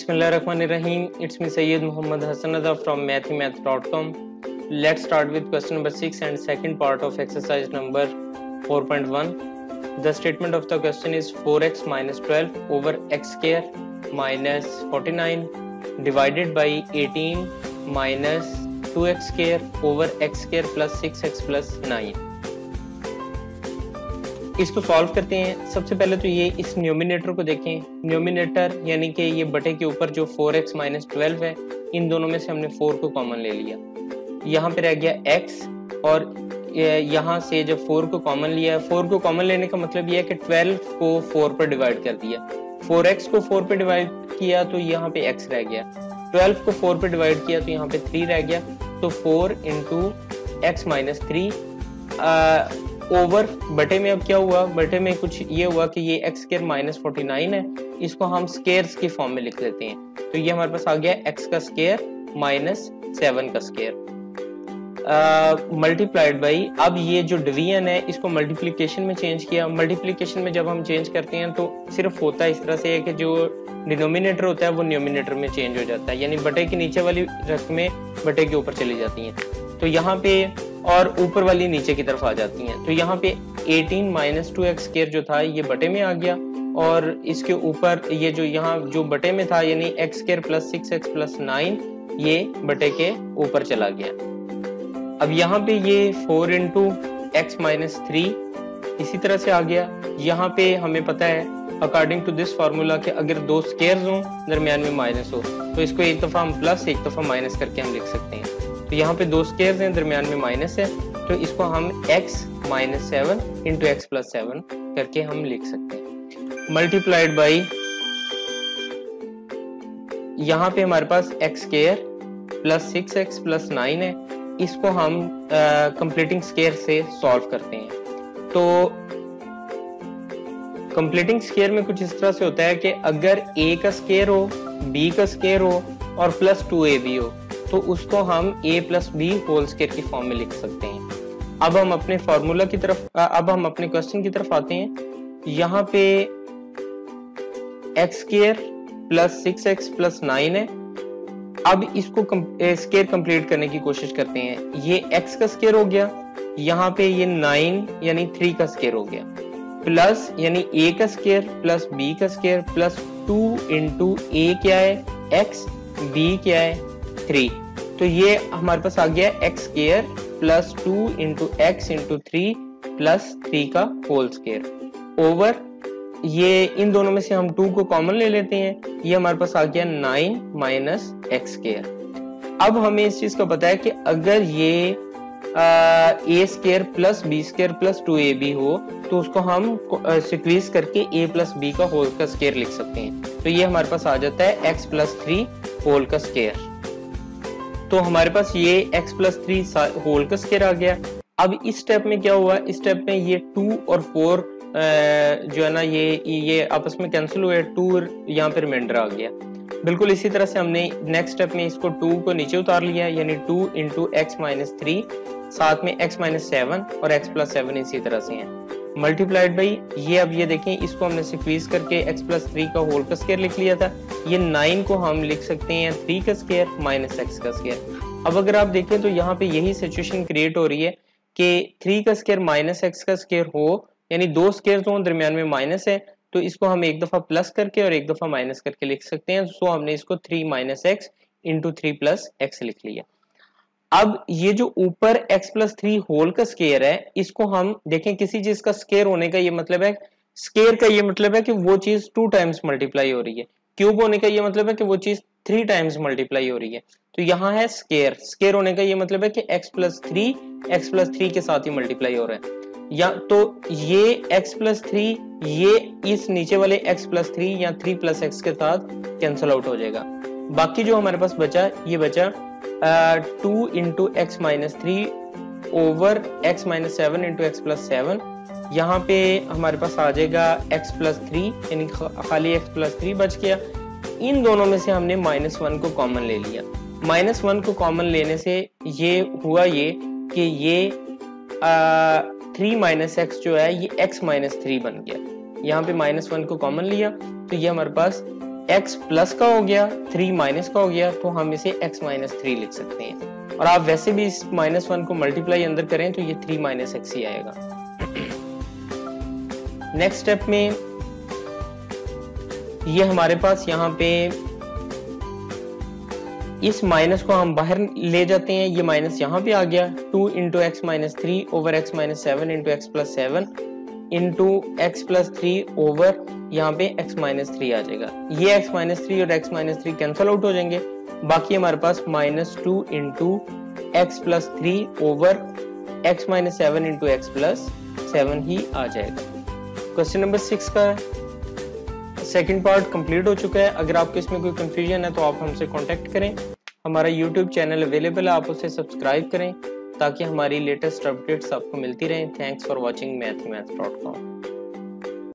Bismillahirrahmanirrahim. It's me Sayyid Muhammad Hassan from mathhimath.com. Let's start with question number 6 and second part of exercise number 4.1. The statement of the question is 4x minus 12 over x square minus 49 divided by 18 minus 2x square over x square plus 6x plus 9. इसको solve करते हैं। सबसे पहले तो ये इस numerator को देखें। न्यूमिनेटर यानी कि ये बटे के ऊपर जो 4x माइनस 12 है, इन दोनों में से हमने 4 को कॉमन ले लिया। यहाँ पे रह गया x और यहाँ से जब 4 को कॉमन लिया, 4 को कॉमन लेने का मतलब ये है कि 12 को 4 पर डिवाइड कर दिया। 4x को 4 पर डिवाइड किया तो यहाँ पे x रह गया। 12 को 4 पर डिवाइड किया तो यहाँ पे 3 रह गया। तो 4 इंटू एक्स माइनस 3 ओवर बटे में अब क्या हुआ, बटे में कुछ ये हुआ कि ये एक्स स्क्वायर माइनस 49 है, इसको हम स्क्वायर्स की फॉर्म में लिख लेते हैं। तो ये हमारे पास आ गया एक्स का स्क्वायर माइनस 7 का स्क्वायर मल्टीप्लाइड बाई, अब ये जो डिवीजन है इसको मल्टीप्लिकेशन में चेंज किया। मल्टीप्लिकेशन में जब हम चेंज करते हैं तो सिर्फ होता है इस तरह से है कि जो डिनोमिनेटर होता है वो न्यूमिनेटर में चेंज हो जाता है, यानी बटे के नीचे वाली रकमें बटे के ऊपर चली जाती हैं, तो यहाँ पे और ऊपर वाली नीचे की तरफ आ जाती हैं। तो यहाँ पे 18 माइनस 2x स्क्वायर जो था ये बटे में आ गया और इसके ऊपर ये जो यहाँ जो बटे में था यानी x square plus 6x plus 9 ये बटे के ऊपर चला गया। अब यहाँ पे ये 4 इंटू एक्स माइनस 3 इसी तरह से आ गया। यहाँ पे हमें पता है अकॉर्डिंग टू दिस फार्मूला कि अगर दो स्क्वायर्स हों दरमियान में माइनस हो तो इसको एक दफा हम प्लस एक दफा माइनस करके हम लिख सकते हैं। तो यहाँ पे दो स्क्वायर्स हैं दरमियान में माइनस है, तो इसको हम x minus 7 into x plus 7 करके हम लिख सकते हैं। मल्टीप्लाइड बाई यहाँ पे हमारे पास x square plus 6x plus 9 है, इसको हम कंप्लीटिंग स्क्वायर से सॉल्व करते हैं। तो कंप्लीटिंग स्क्वायर में कुछ इस तरह से होता है कि अगर a का स्क्वायर हो, b का स्क्वायर हो और प्लस 2ab हो तो उसको हम a plus b whole square की फॉर्म में लिख सकते हैं। अब हम अपने फॉर्मूला की तरफ, अब हम अपने क्वेश्चन की तरफ आते हैं। यहाँ पे x square plus 6x plus 9 है। अब इसको स्क्वायर कंप्लीट करने की कोशिश करते हैं। ये x का स्क्वायर हो गया, यहाँ पे ये 9 यानी 3 का स्क्वायर हो गया, प्लस यानी a का स्क्वायर प्लस b का स्क्वायर प्लस 2 इंटू a क्या है x, b क्या है 3। तो ये हमारे पास आ गया x square plus 2 into x into 3 plus 3 का होल स्क्वायर ओवर ये इन दोनों में से हम 2 को कॉमन ले लेते हैं। ये हमारे पास आ गया 9 माइनस एक्स स्क्वायर। अब हमें इस चीज का पता है कि अगर ये a square plus b square plus 2ab हो तो उसको हम सिक्वीज करके a प्लस बी का होल का स्क्वायर लिख सकते हैं। तो ये हमारे पास आ जाता है x प्लस 3 होल का स्क्वायर। तो हमारे पास ये x प्लस 3 होल का स्क्वायर आ गया। अब इस स्टेप में क्या हुआ, इस स्टेप में ये 2 और 4 जो है ना ये आपस में कैंसिल हुए, 2 यहाँ पे रिमाइंडर आ गया। बिल्कुल इसी तरह से हमने नेक्स्ट स्टेप में इसको 2 को नीचे उतार लिया, यानी 2 इंटू एक्स माइनस 3 साथ में x माइनस 7 और x प्लस 7 इसी तरह से हैं। मल्टीप्लाइड बाई ये, अब ये देखें इसको हमने सिक्वीज करके x प्लस 3 का होल का स्क्वायर लिख लिया था। ये 9 को हम लिख सकते हैं 3 का स्क्वायर माइनस x का स्क्वायर। अब अगर आप देखें तो यहाँ पे यही सिचुएशन क्रिएट हो रही है कि 3 का स्क्वायर माइनस x का स्क्वायर हो, यानी दो स्क्वायर हो दरमियान में माइनस है, तो इसको हम एक दफा प्लस करके और एक दफा माइनस करके लिख सकते हैं। सो हमने इसको 3 minus x into 3 plus x लिख लिया। अब ये जो ऊपर x प्लस 3 होल का स्क्वायर है, इसको हम देखें, किसी चीज का स्क्वायर होने का ये मतलब है, स्क्वायर का ये मतलब है कि वो चीज 2 टाइम्स मल्टीप्लाई हो रही है। क्यूब होने का ये मतलब है कि वो चीज 3 टाइम्स मल्टीप्लाई हो रही है। तो यहाँ है स्क्वायर, स्क्वायर होने का ये मतलब है कि x प्लस 3 के साथ ही मल्टीप्लाई हो रहा है। या तो ये x प्लस 3 ये इस नीचे वाले x प्लस 3 या 3 प्लस एक्स के साथ कैंसिल आउट हो जाएगा। बाकी जो हमारे पास बचा ये बचा 2 into x minus 3 over x minus 7 into x plus 7। यहाँ पे हमारे पास आ जाएगा x प्लस 3 यानी खाली x प्लस 3 बच गया। इन दोनों में से हमने माइनस 1 को कॉमन ले लिया। माइनस 1 को कॉमन लेने से ये हुआ ये कि ये 3 माइनस एक्स जो है ये x माइनस 3 बन गया। यहाँ पे माइनस 1 को कॉमन लिया तो ये हमारे पास x प्लस का हो गया, 3 माइनस का हो गया, तो हम इसे x माइनस 3 लिख सकते हैं। और आप वैसे भी इस -1 को मल्टीप्लाई अंदर करें तो ये 3 माइनस x ही आएगा। नेक्स्ट स्टेप में ये हमारे पास यहाँ पे इस माइनस को हम बाहर ले जाते हैं, ये माइनस यहाँ पे आ गया, 2 into x minus 3 over x minus 7 into x plus 7 into x plus 3 over यहाँ पे एक्स माइनस 3 आ जाएगा। ये एक्स माइनस 3 और एक्स माइनस 3 कैंसल आउट हो जाएंगे, बाकी हमारे पास -2 into x plus 3 over x minus 7 into x plus 7 ही आ जाएगा। क्वेश्चन नंबर 6 का सेकंड पार्ट कंप्लीट हो चुका है। अगर आपको इसमें कोई कंफ्यूजन है तो आप हमसे कांटेक्ट करें। हमारा यूट्यूब चैनल अवेलेबल है, आप उसे सब्सक्राइब करें ताकि हमारी लेटेस्ट अपडेट्स आपको मिलती रहें। Thanks for watching mathhimath.com।